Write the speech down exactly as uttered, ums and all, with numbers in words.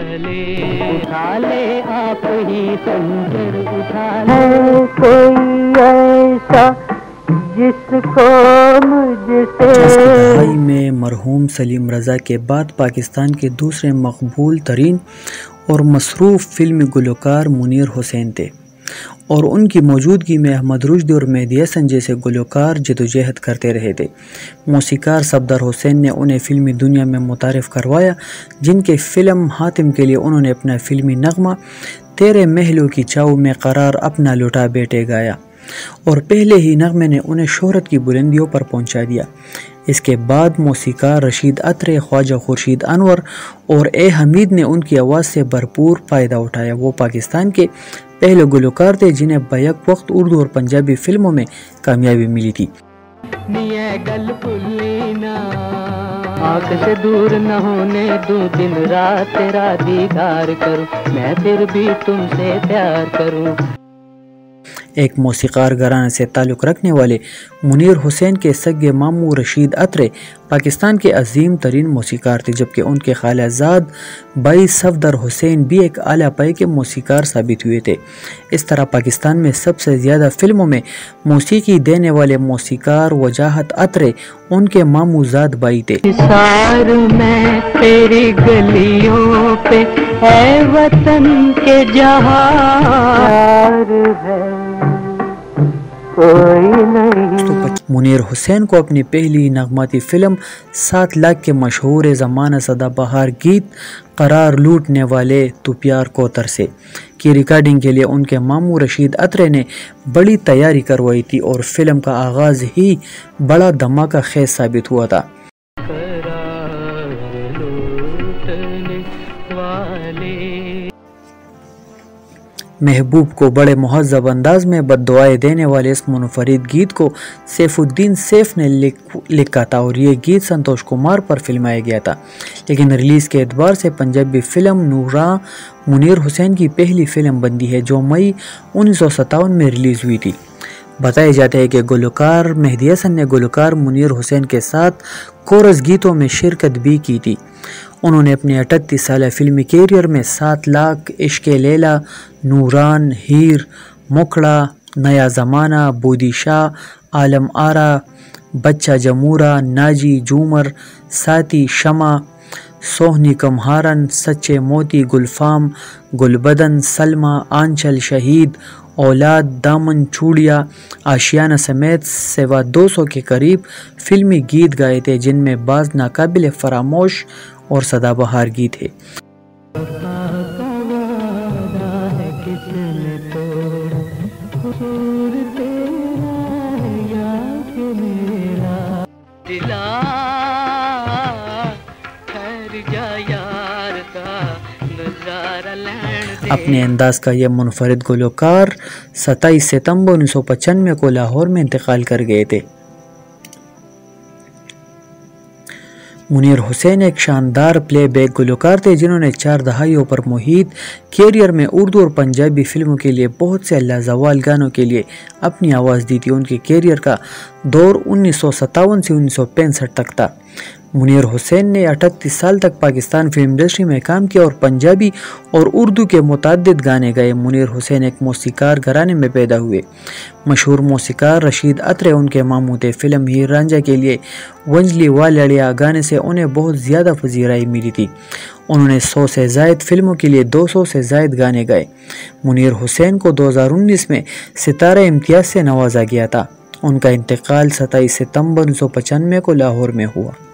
اٹھا لے آپ ہی خنجر اٹھا لے کوئی ایسا جس کو مجھ سے. اس کی دہائی میں مرحوم سلیم رضا کے بعد پاکستان کے دوسرے مقبول ترین اور مصروف فلمی گلوکار منیر حسین تھے اور ان کی موجودگی میں احمد رشدی اور مہدی حسن جیسے گلوکار جدوجہد کرتے رہے تھے. موسیقار صفدر حسین نے انہیں فلمی دنیا میں متعارف کروایا، جن کے فلم حاتم کے لیے انہوں نے اپنا فلمی نغمہ تیرے محلوں کی چاؤ میں قرار اپنا لٹا بیٹے گایا اور پہلے ہی نغمے نے انہیں شہرت کی بلندیوں پر پہنچا دیا. اس کے بعد موسیقار رشید اترے، خواجہ خورشید انور اور اے حمید نے ان کی آواز سے بھرپور فائدہ اٹھایا. وہ پاکستان کے پہلے گلوکار تھے جنہیں بیک وقت اردو اور پنجابی فلموں میں کامیابی ملی تھی. آنکھ سے دور نہ ہونے دوں، دن رات تیرا دیدار کروں، میں پھر بھی تم سے پیار کروں. ایک موسیقار گھرانے سے تعلق رکھنے والے منیر حسین کے سگے ماموں رشید اترے پاکستان کے عظیم ترین موسیقار تھے، جبکہ ان کے خالہ زاد بھائی صفدر حسین بھی ایک اعلیٰ پائے کے موسیقار ثابت ہوئے تھے. اس طرح پاکستان میں سب سے زیادہ فلموں میں موسیقی دینے والے موسیقار وجاہت اترے ان کے ماموں زاد بھائی تھے. سار میں تیری گلیوں پہ اے وطن کے جہاں ہے کوئی نہیں. منیر حسین کو اپنی پہلی نغماتی فلم سات لاکھ کے مشہور زمانہ سدا بہار گیت قرار لوٹنے والے تو پیار کوتر سے کی ریکارڈنگ کے لیے ان کے ماموں رشید اترے نے بڑی تیاری کروائی تھی اور فلم کا آغاز ہی بڑا دھماکہ خیز ثابت ہوا تھا. محبوب کو بڑے مہذب انداز میں بد دعائیں دینے والے اس منفرد گیت کو سیف الدین سیف نے لکھا تھا اور یہ گیت سنتوش کمار پر فلمایا گیا تھا، لیکن ریلیز کے اعتبار سے پنجابی فلم نوراں منیر حسین کی پہلی فلم بندی ہے جو مئی انیس سو ستاون میں ریلیز ہوئی تھی. بتایا جاتا ہے کہ گلوکار مہدی حسن نے گلوکار منیر حسین کے ساتھ کورس گیتوں میں شرکت بھی کی تھی. انہوں نے اپنے اٹھتیس سالہ فلمی کیریئر میں سات لاکھ، عشق لیلا، نوران، ہیر، مکڑا، نیا زمانہ، بودی شاہ، عالم آرا، بچہ جمورہ، ناجی، جومر، ساتھی، شمع، سوہنی کمہارن، سچے موتی، گلفام، گلبدن، سلمہ، آنچل، شہید، اولاد، دامن چوڑیا، آشیانہ سمیت سوا دو سو کے قریب فلمی گیت گائے تھے، جن میں بعض ناقابل فراموش اور سدا بہار گیت ہے. اپنے انداز کا یہ منفرد گلوکار ستائیس ستمبر انیس سو پچانوے کو لاہور میں انتقال کر گئے تھے. منیر حسین ایک شاندار پلے بیک گلوکار تھے جنہوں نے چار دہائیوں پر محیط کیریئر میں اردو اور پنجابی فلموں کے لیے بہت سے لازوال گانوں کے لیے اپنی آواز دی تھی. ان کے کیریئر کا دور انیس سو ستاون سے انیس سو پینسٹھ تک تھا. منیر حسین نے اٹھتیس سال تک پاکستان فلم انڈسٹری میں کام کیا اور پنجابی اور اردو کے متعدد گانے گائے. منیر حسین ایک موسیقار گھرانے میں پیدا ہوئے. مشہور موسیقار رشید اترے ان کے ماموں تھے. فلم ہیر رانجھا کے لیے ونجلی والڑیا گانے سے انہیں بہت زیادہ پذیرائی ملی تھی. انہوں نے سو سے زائد فلموں کے لیے دو سو سے زائد گانے گائے. منیر حسین کو دو ہزار انیس میں ستارہ امتیاز سے نوازا گیا تھا. ان کا انتقال ستائیس ستمبر انیس سو پچانوے کو لاہور میں ہوا.